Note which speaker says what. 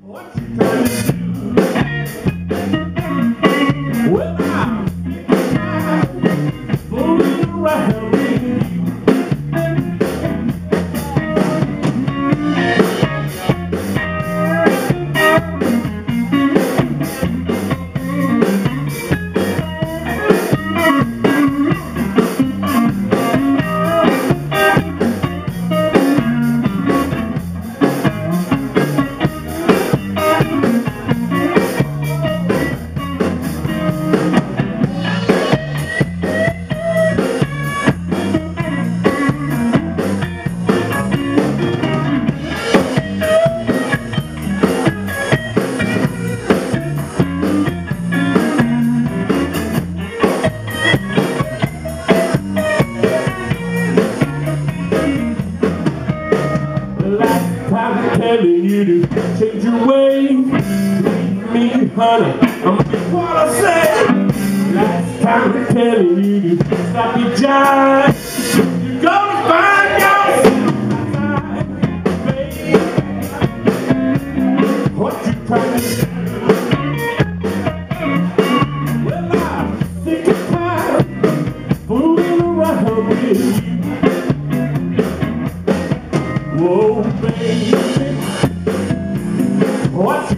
Speaker 1: What you trying to do? Well, I'm fooling around with you. I'm telling you to change your ways. Leave me, honey, I'm just what I said. Last time I'm telling you to stop your jive. You're gonna find yourself, baby. What you trying to do? Well, I'm sick and tired fooling around with you. Whoa, baby, what you